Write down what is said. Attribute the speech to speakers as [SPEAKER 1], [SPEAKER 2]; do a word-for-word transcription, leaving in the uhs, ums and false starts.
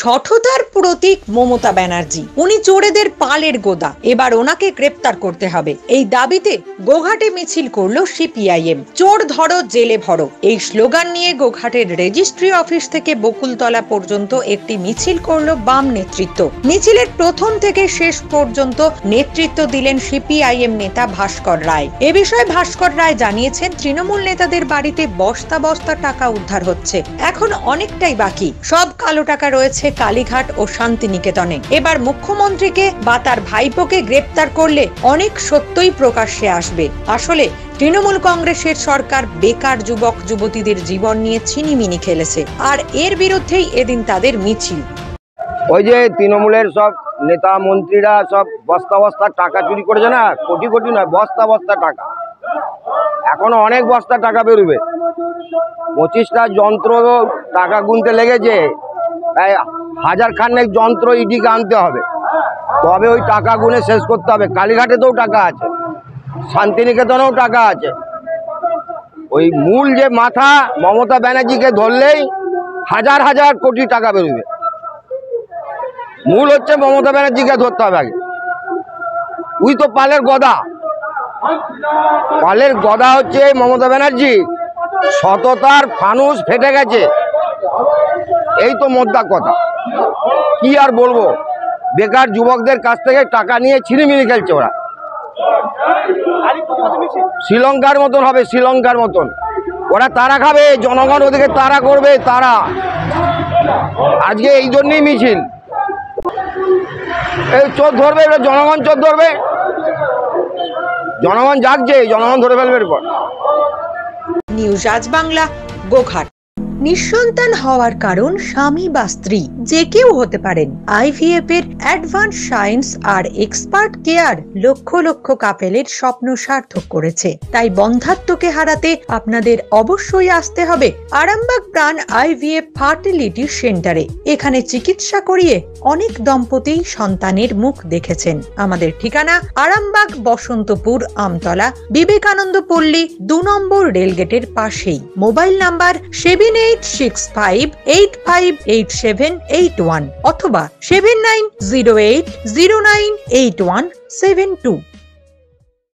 [SPEAKER 1] সঠতার প্রতীক মমতা ব্যানার্জি, উনি চোরেদের পালের গোদা, এবার ওনাকে গ্রেপ্তার করতে হবে। এই দাবিতে গোঘাটে মিছিল করলো সিপিআইএম। চোর ধরো জেলে ভরো এই স্লোগান নিয়ে গোঘাটের রেজিস্ট্রি অফিস থেকে বকুলতলা পর্যন্ত একটি মিছিল করলো বাম নেতৃত্ব। মিছিলের প্রথম থেকে শেষ পর্যন্ত নেতৃত্ব দিলেন সিপিআইএম নেতা ভাস্কর রায়। এ বিষয়ে ভাস্কর রায় জানিয়েছেন, তৃণমূল নেতাদের বাড়িতে বস্তা বস্তা টাকা উদ্ধার হচ্ছে, এখন অনেকটাই বাকি। সব কালো টাকা রয়েছে কালীঘাট ও শান্তিনিকেতনে। এবার মুখ্যমন্ত্রীকে বা তার ভাইপোকে গ্রেপ্তার করলে অনেক সত্যই প্রকাশ্যে আসবে। আসলে তৃণমূল কংগ্রেসের সরকার বেকার যুবক যুবতীদের জীবন নিয়ে ছিনিমিনি খেলেছে, আর এর বিরুদ্ধেই এদিন তাদের মিছিল।
[SPEAKER 2] ওই যে তৃণমূলের সব নেতা মন্ত্রীরা সব বস্তা বস্তা টাকা চুরি করেছে না, কোটি কোটি নয়, বস্তা বস্তা টাকা। এখনো অনেক বস্তা টাকা বেরোবে। পঁচিশটা যন্ত্র টাকা গুনতে লেগেছে, তাই হাজার খানেক যন্ত্র ইডিকে আনতে হবে, তবে ওই টাকা গুনে শেষ করতে হবে। কালীঘাটেতেও টাকা আছে, শান্তিনিকেতনেও টাকা আছে। ওই মূল যে মাথা মমতা ব্যানার্জিকে ধরলেই হাজার হাজার কোটি টাকা বেরোবে। মূল হচ্ছে মমতা ব্যানার্জিকে ধরতে হবে আগে। উই তো পালের গদা, পালের গদা হচ্ছে মমতা ব্যানার্জি। সততার ফানুস ফেটে গেছে, এই তো মোদ্দা কথা। কি আর বলবো, বেকার যুবকদের কাছ থেকে টাকা নিয়ে ছিনিমিনি খেলছে ওরা। শ্রীলঙ্কার মতন হবে, শ্রীলঙ্কার মতন। ওরা তারা খাবে, জনগণ ওদিকে তারা করবে। তারা আজকে এই জন্যই মিছিল। এই চোর ধরবে, এটা জনগণ চোর ধরবে। জনগণ জাগছে, জনগণ ধরে ফেলবে এরপর।
[SPEAKER 1] নিউজ আজ বাংলা, গোঘাট। নিঃসন্তান হওয়ার কারণ স্বামী বা স্ত্রী যে কেউ হতে পারেন। আইভিএফ এর অ্যাডভান্স সায়েন্স আর এক্সপার্ট কেয়ার লক্ষ লক্ষ কাপেলের স্বপ্ন সার্থক করেছে। তাই বন্ধাত্বকে হারাতে আপনাদের অবশ্যই আসতে হবে আরামবাগ প্রাণ আইভিএফ ফার্টিলিটি সেন্টারে। এখানে চিকিৎসা করিয়ে অনেক দম্পতি সন্তানের মুখ দেখেছেন। আমাদের ঠিকানা আরামবাগ বসন্তপুর আমতলা বিবেকানন্দ পল্লী দু নম্বর রেলগেটের পাশেই। Mobile number seven eight six five eight five eight seven eight one অথবা seven nine zero eight zero nine eight one seven two.